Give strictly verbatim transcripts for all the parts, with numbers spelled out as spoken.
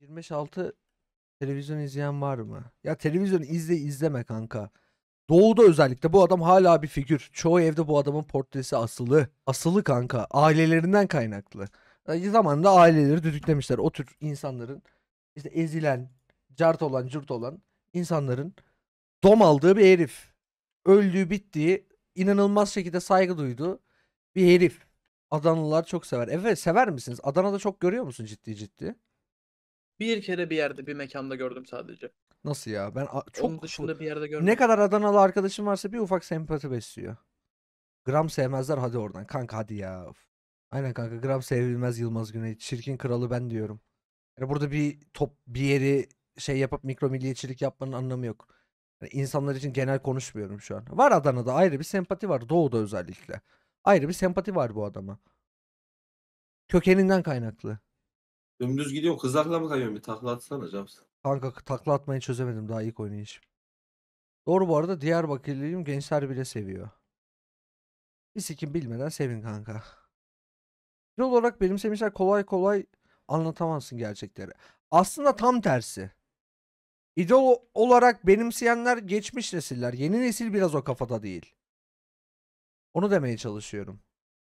yirmi beş altı televizyon izleyen var mı? Ya televizyon izle izleme kanka. Doğu'da özellikle bu adam hala bir figür. Çoğu evde bu adamın portresi asılı. Asılı kanka. Ailelerinden kaynaklı. E, Zamanında aileleri düdüklemişler. O tür insanların işte ezilen, cart olan, cürt olan insanların dom aldığı bir herif. Öldüğü, bittiği, inanılmaz şekilde saygı duyduğu bir herif. Adanalılar çok sever. Evet, sever misiniz? Adana'da çok görüyor musun ciddi ciddi? Bir kere bir yerde bir mekanda gördüm sadece. Nasıl ya? Ben a- Onun çok fu- dışında bir yerde ne görmedim. kadar Adanalı arkadaşım varsa bir ufak sempati besliyor. Gram sevmezler, hadi oradan. Kanka hadi ya. Of. Aynen kanka, gram sevilmez Yılmaz Güney. Çirkin kralı ben diyorum. Yani burada bir top bir yeri şey yapıp mikro milliyetçilik yapmanın anlamı yok. Yani insanlar için genel konuşmuyorum şu an. Var, Adana'da ayrı bir sempati var. Doğu'da özellikle. Ayrı bir sempati var bu adama. Kökeninden kaynaklı. Dümdüz gidiyor. Kızakla mı kayıyorsun? Bir takla atsana Caps. Kanka takla atmayı çözemedim daha ilk oynayışım. Doğru, bu arada Diyarbakırlıyım, gençler bile seviyor. Bir sikim bilmeden sevin kanka. Genel olarak benimsemişler, kolay kolay anlatamazsın gerçekleri. Aslında tam tersi. İdol olarak benimseyenler geçmiş nesiller. Yeni nesil biraz o kafada değil. Onu demeye çalışıyorum.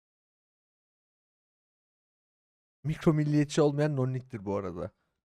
Mikro milliyetçi olmayan nonniktir bu arada.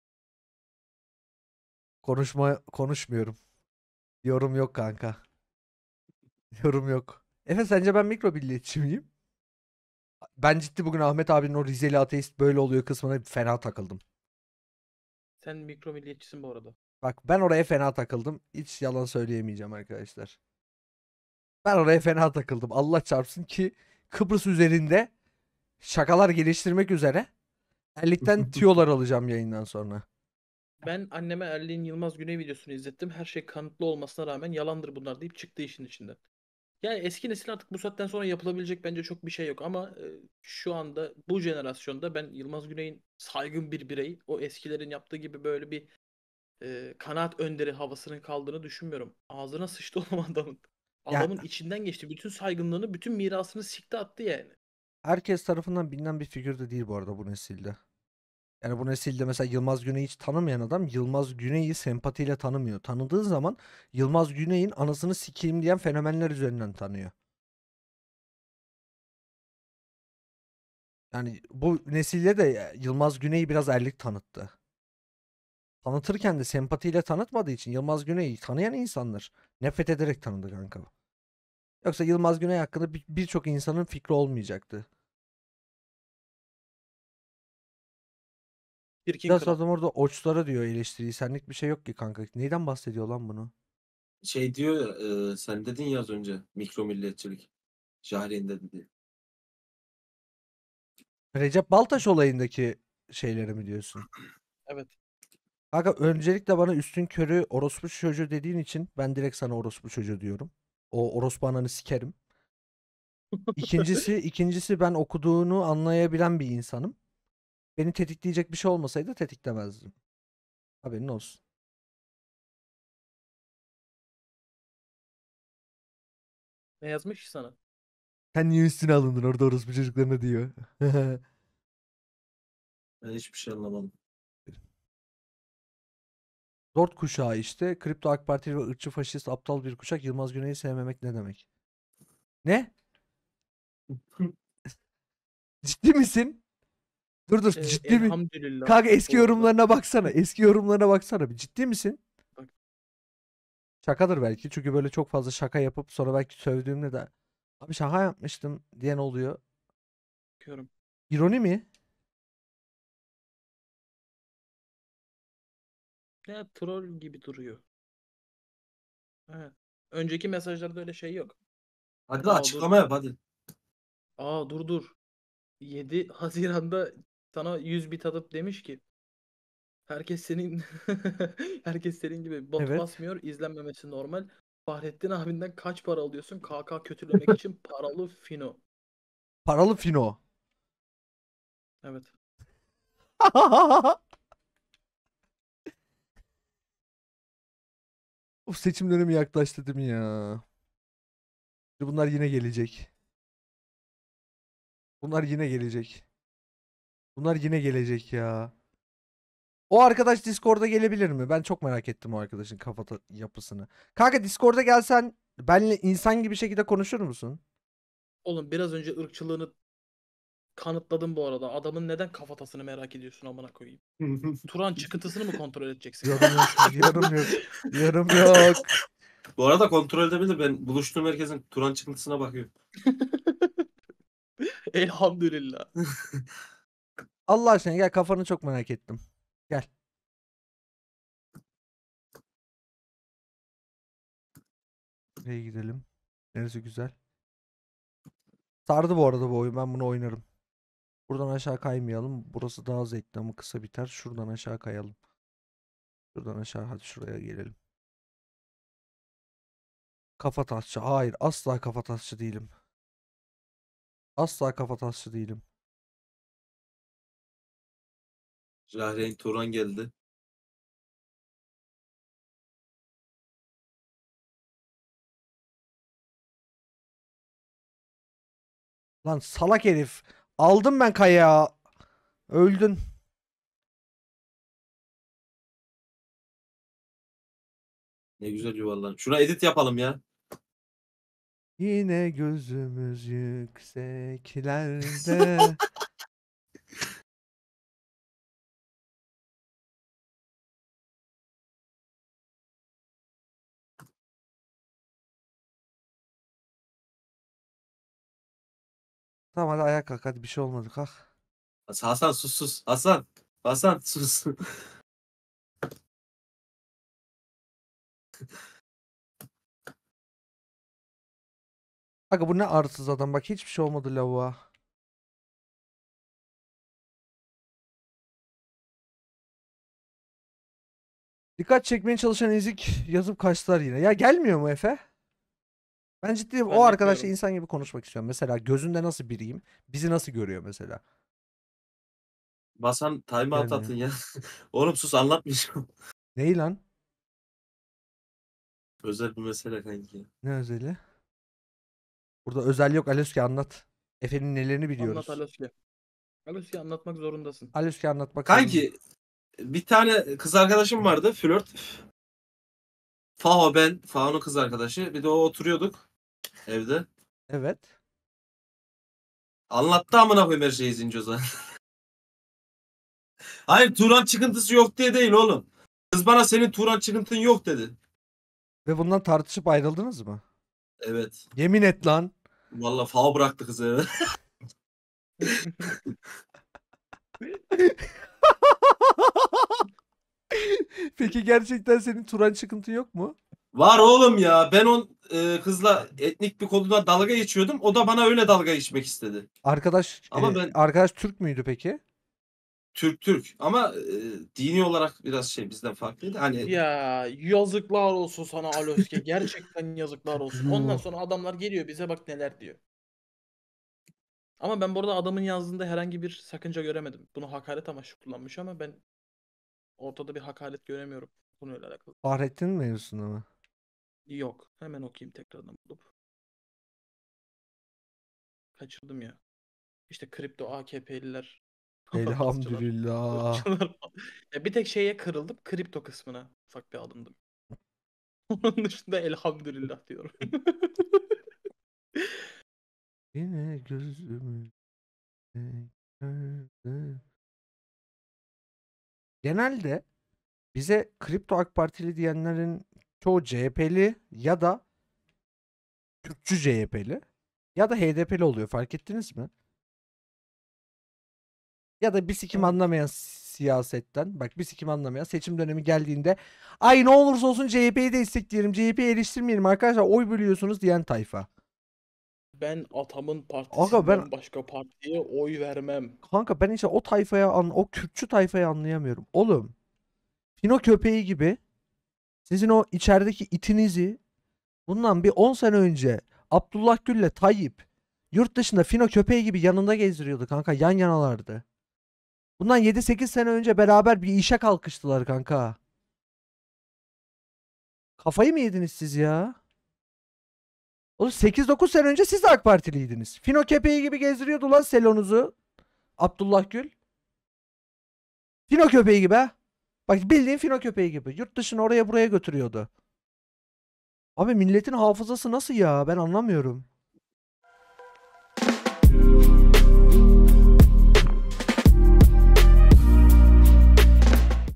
Konuşma konuşmuyorum. Yorum yok kanka. Yorum yok. Efe, sence ben mikro milliyetçi miyim? Ben ciddi bugün Ahmet abinin o Rizeli ateist böyle oluyor kısmına fena takıldım. Sen mikro milliyetçisin bu arada. Bak, ben oraya fena takıldım. Hiç yalan söyleyemeyeceğim arkadaşlar. Ben oraya fena takıldım. Allah çarpsın ki Kıbrıs üzerinde şakalar geliştirmek üzere Erlik'ten tüyolar alacağım yayından sonra. Ben anneme Erli'nin Yılmaz Güney videosunu izlettim. Her şey kanıtlı olmasına rağmen yalandır bunlar deyip çıktı işin içinden. Yani eski nesil artık bu saatten sonra yapılabilecek bence çok bir şey yok ama e, şu anda bu jenerasyonda ben Yılmaz Güney'in saygın bir birey, o eskilerin yaptığı gibi böyle bir e, kanaat önderi havasının kaldığını düşünmüyorum. Ağzına sıçtı oğlum adamın. Ya Adamın içinden geçti. Bütün saygınlığını, bütün mirasını sikti attı yani. herkes tarafından bilinen bir figür de değil bu arada bu nesilde. Yani bu nesilde mesela Yılmaz Güney'i hiç tanımayan adam Yılmaz Güney'i sempatiyle tanımıyor. Tanıdığı zaman Yılmaz Güney'in anasını sikeyim diyen fenomenler üzerinden tanıyor. Yani bu nesilde de Yılmaz Güney'i biraz erlik tanıttı. Tanıtırken de sempatiyle tanıtmadığı için Yılmaz Güney'i tanıyan insanlar nefret ederek tanıdı kanka. Yoksa Yılmaz Güney hakkında bir- birçok insanın fikri olmayacaktı. Çirkin Biraz kral. adam orada oçlara diyor eleştiriyi. Senlik bir şey yok ki kanka. Neyden bahsediyor lan bunu? Şey diyor ya, e, sen dedin ya az önce mikro milliyetçilik. Jahreyn dedi diye. Recep Baltaş olayındaki şeyleri mi diyorsun? Evet. Kanka öncelikle bana üstün körü orospu çocuğu dediğin için ben direkt sana orospu çocuğu diyorum. O orospu ananı sikerim. İkincisi, ikincisi ben okuduğunu anlayabilen bir insanım. Beni tetikleyecek bir şey olmasaydı tetiklemezdim. Haberin olsun. Ne yazmış ki sana? Sen niye üstüne alındın orada orospu çocuklarına diyor. Ben hiçbir şey anlamadım. Dört kuşağı işte. Kripto AK Partili ve ırkçı faşist aptal bir kuşak. Yılmaz Güney'i sevmemek ne demek? Ne? Ciddi misin? Dur dur, Ee, ciddi mi? elhamdülillah Kanka eski bu arada. yorumlarına baksana. Eski yorumlarına baksana bir. Ciddi misin? Bak, Şakadır belki. Çünkü böyle çok fazla şaka yapıp sonra belki sövdüğümde de abi şaka yapmıştım diyen oluyor. bakıyorum. İroni mi? Ya troll gibi duruyor. Evet. Önceki mesajlarda öyle şey yok. Hadi Aa dur. açıklama yap hadi. Aa dur dur. yedi Haziran'da sana yüz bit atıp demiş ki herkes senin herkes senin gibi bot Evet. basmıyor. İzlenmemesi normal. Fahrettin abinden kaç para alıyorsun? K K kötülemek için paralı fino. Paralı fino. Evet. Of, seçim dönemi yaklaştı değil mi ya? Bunlar yine gelecek. Bunlar yine gelecek. Bunlar yine gelecek ya. O arkadaş Discord'a gelebilir mi? Ben çok merak ettim o arkadaşın kafa ta- yapısını. Kanka Discord'a gelsen benle insan gibi şekilde konuşur musun? Oğlum biraz önce ırkçılığını kanıtladım bu arada. Adamın neden kafatasını merak ediyorsun amına koyayım? Turan çıkıntısını mı kontrol edeceksin? Yorum yok. Yorum yok. Yorum yok. Bu arada kontrol edebilir. Ben buluştuğum herkesin Turan çıkıntısına bakıyorum. Elhamdülillah. Allah aşkına gel, kafanı çok merak ettim. Gel. Nereye gidelim? Neresi güzel? Sardı bu arada bu oyun. Ben bunu oynarım. Buradan aşağı kaymayalım. Burası daha zevkli ama kısa biter. Şuradan aşağı kayalım. Şuradan aşağı, hadi şuraya gelelim. Kafa tasçı. Hayır, asla kafa tasçı değilim. Asla kafa tasçı değilim. Jahreyn Turan geldi. Lan salak herif. Aldım ben kayağı. Öldün. Ne güzel yuvarlan. Şuna edit yapalım ya. Yine gözümüz yükseklerde. Tamam hadi ayağa kalk, hadi bir şey olmadı, kalk. Hasan sus sus. Hasan. Hasan sus. Aga bu ne arsız adam, bak hiçbir şey olmadı lavuğa. Dikkat çekmeye çalışan ezik yazıp kaçtılar yine. Ya gelmiyor mu Efe? Ben ciddiyim, Ben o arkadaşla yapıyorum. insan gibi konuşmak istiyorum. Mesela gözünde nasıl biriyim? Bizi nasıl görüyor mesela? Basan time out Gelmiyor. atın ya. Oğlum sus anlatmayacağım. Neyi lan? Özel bir mesele kanki. Ne özeli? Burada özel yok Alöski, anlat. Efe'nin nelerini biliyoruz. Anlat Alosya. Alosya anlatmak zorundasın. Alöski anlatmak zorunda. Kanki bir tane kız arkadaşım vardı. Flört. Faho ben. Faho'nun kız arkadaşı. Bir de o oturuyorduk evde. Evet. Anlattı amına koyayım her şeyi Zincoza. Hayır Turan çıkıntısı yok diye değil oğlum. Kız bana senin Turan çıkıntın yok dedi. Ve bundan tartışıp ayrıldınız mı? Evet. Yemin et lan. Vallahi Faho bıraktı kızı eve. Peki gerçekten senin Turan çıkıntı yok mu? Var oğlum ya. Ben o e, kızla etnik bir konuda dalga geçiyordum. O da bana öyle dalga geçmek istedi. Arkadaş Ama e, ben- arkadaş Türk müydü peki? Türk Türk ama e, dini olarak biraz şey bizden farklıydı. Hani Ya yazıklar olsun sana Alosya. Gerçekten yazıklar olsun. Ondan Yuh. sonra adamlar geliyor bize bak neler diyor. Ama ben burada adamın yazdığında herhangi bir sakınca göremedim. Bunu hakaret amaçlı kullanmış ama ben ortada bir hakaret göremiyorum konuyla alakalı. Fahrettin mevzusunda mı? Yok. Hemen okuyayım tekrardan bulup. Kaçırdım ya. İşte kripto A K P'liler. kafatasçılar, Elhamdülillah. ırkçılar falan. Ya bir tek şeye kırıldım. Kripto kısmına ufak bir alındım. Onun dışında elhamdülillah diyorum. Yine gözümü gördüm. Genelde bize kripto AK Partili diyenlerin çoğu C H P'li ya da Türkçü C H P'li ya da H D P'li oluyor, fark ettiniz mi? Ya da bir sikim Evet. anlamayan siyasetten, bak bir sikim anlamayan, seçim dönemi geldiğinde ay ne olursa olsun C H P'yi destekleyelim, C H P'yi eleştirmeyelim arkadaşlar, oy bölüyorsunuz diyen tayfa. Ben atamın Aga partisinden ben- başka partiye oy vermem. Kanka ben işte o tayfaya, an- o Kürtçü tayfayı anlayamıyorum. Oğlum, Fino köpeği gibi sizin o içerideki itinizi bundan bir on sene önce Abdullah Gül'le Tayyip yurt dışında Fino köpeği gibi yanında gezdiriyordu kanka, yan yanalardı. Bundan yedi sekiz sene önce beraber bir işe kalkıştılar kanka. Kafayı mı yediniz siz ya? Oğlum sekiz dokuz sene önce siz de AK Partiliydiniz. Fino köpeği gibi gezdiriyordu lan selonuzu Abdullah Gül. Fino köpeği gibi ha. Bak bildiğin fino köpeği gibi. Yurt dışına oraya buraya götürüyordu. Abi milletin hafızası nasıl ya? Ben anlamıyorum.